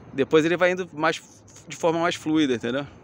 Depois ele vai indo mais de forma mais fluida, entendeu?